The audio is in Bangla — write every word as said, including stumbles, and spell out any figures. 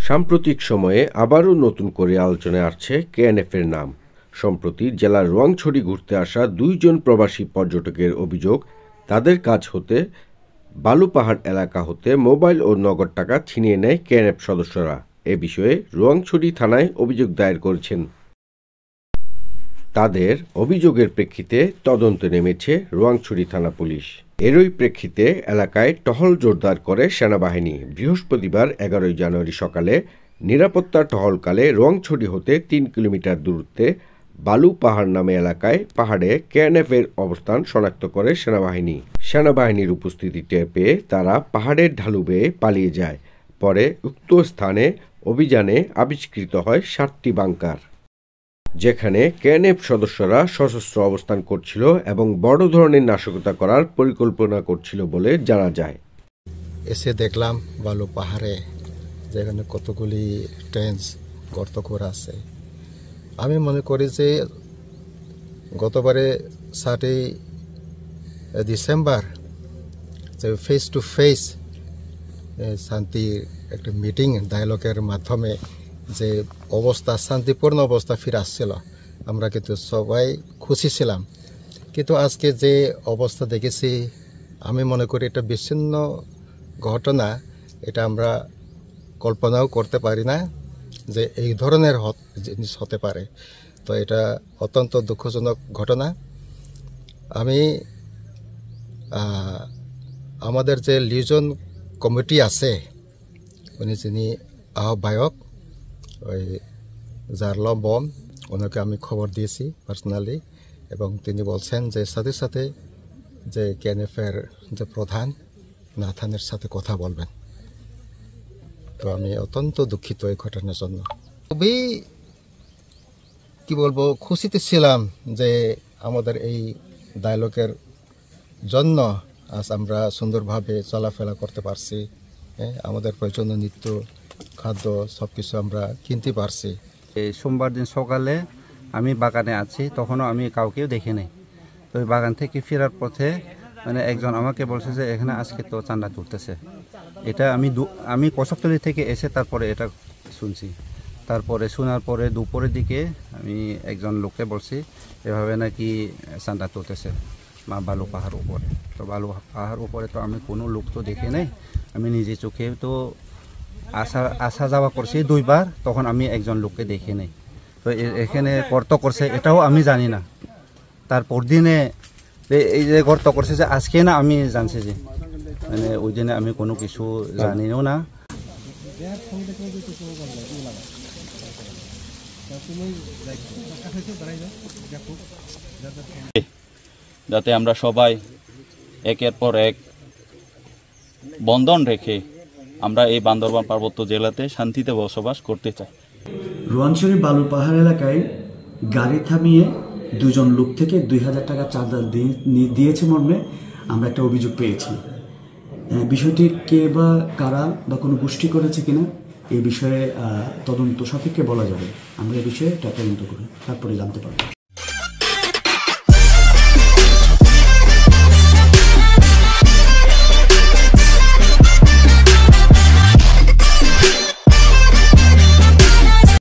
সাম্প্রতিক সময়ে আবারও নতুন করে আলোচনায় আসছে কেএনএফের নাম। সম্প্রতি জেলার রোয়াংছড়ি ঘুরতে আসা দুইজন প্রবাসী পর্যটকের অভিযোগ, তাদের কাজ হতে বালুপাহাড় এলাকা হতে মোবাইল ও নগদ টাকা ছিনিয়ে নেয় কেএনএফ সদস্যরা। এ বিষয়ে রোয়াংছড়ি থানায় অভিযোগ দায়ের করেছেন। তাদের অভিযোগের প্রেক্ষিতে তদন্তে নেমেছে রোয়াংছড়ি থানা পুলিশ। এরই প্রেক্ষিতে এলাকায় টহল জোরদার করে সেনাবাহিনী। বৃহস্পতিবার এগারোই জানুয়ারি সকালে নিরাপত্তা টহলকালে রোয়াংছড়ি হতে তিন কিলোমিটার দূরত্বে বালু পাহাড় নামে এলাকায় পাহাড়ে কেএনএফের অবস্থান শনাক্ত করে সেনাবাহিনী। সেনাবাহিনীর উপস্থিতি টের পেয়ে তারা পাহাড়ের ঢালু বেয়ে পালিয়ে যায়। পরে উক্ত স্থানে অভিযানে আবিষ্কৃত হয় সাতটি বাংকার, যেখানে কেএনএফ সদস্যরা সশস্ত্র অবস্থান করছিল এবং বড় ধরনের নাশকতা করার পরিকল্পনা করছিল বলে জানা যায়। এসে দেখলাম বালু পাহাড়ে যেখানে কতগুলি ট্রেন্স গর্ত করা আছে। আমি মনে করি যে গতবারে সাতই ডিসেম্বর যে ফেস টু ফেস শান্তির একটা মিটিং ডায়ালগের মাধ্যমে যে অবস্থা শান্তিপূর্ণ অবস্থা ফিরে আসছিল, আমরা কিন্তু সবাই খুশি ছিলাম। কিন্তু আজকে যে অবস্থা দেখেছি, আমি মনে করি এটা বিচ্ছিন্ন ঘটনা। এটা আমরা কল্পনাও করতে পারি না যে এই ধরনের জিনিস হতে পারে। তো এটা অত্যন্ত দুঃখজনক ঘটনা। আমি আমাদের যে লিজন কমিটি আছে, উনি যিনি আহ্বায়ক ওই জারলম বম, ওনাকে আমি খবর দিয়েছি পার্সোনালি, এবং তিনি বলছেন যে সাথে সাথে যে কেএনএফের যে প্রধান নাথানের সাথে কথা বলবেন। তো আমি অত্যন্ত দুঃখিত এই ঘটনার জন্য। খুবই কি বলবো, খুশিতে ছিলাম যে আমাদের এই ডায়ালগের জন্য আজ আমরা সুন্দরভাবে চলাফেরা করতে পারছি। হ্যাঁ, আমাদের প্রয়োজনীয় নিত্য খাদ্য সব কিছু আমরা কিনতে পারছি। এই সোমবার দিন সকালে আমি বাগানে আছি, তখনও আমি কাউকেও দেখি নাই। তো ওই বাগান থেকে ফেরার পথে মানে একজন আমাকে বলছে যে এখানে আজকে তো চাঁদা তুলতেছে। এটা আমি আমি কচকতলি থেকে এসে তারপরে এটা শুনছি। তারপরে শোনার পরে দুপুরের দিকে আমি একজন লোককে বলছি এভাবে নাকি চাঁদা তুলতেছে মা বালু পাহাড় উপরে। তো বালু পাহাড় উপরে তো আমি কোনো লোক তো দেখি নাই, আমি নিজে চোখে তো আসা আসা যাওয়া করছি দুইবার, তখন আমি একজন লোককে দেখি নাই। তো এখানে গর্ত করছে এটাও আমি জানি না। তারপর দিনে এই যে গর্ত করছে যে আজকে না আমি জানছি যে মানে ওই দিনে আমি কোনো কিছু জানিও না। যাতে আমরা সবাই একের পর এক বন্ধন রেখে আমরা এই বান্দরবান পার্বত্য জেলাতে শান্তিতে বসবাস করতে চাই। রোয়াংছড়ি বালু পাহাড় এলাকায় গাড়ি থামিয়ে দুজন লোক থেকে দুই হাজার টাকা চাঁদা দিয়েছে মর্মে আমরা একটা অভিযোগ পেয়েছি। বিষয়টি কে বা কারা বা কোনো গোষ্ঠী করেছে কিনা এই বিষয়ে তদন্ত সাপেক্ষে বলা যাবে। আমরা এই বিষয়ে তদন্ত করি, তারপরে জানতে পারবো।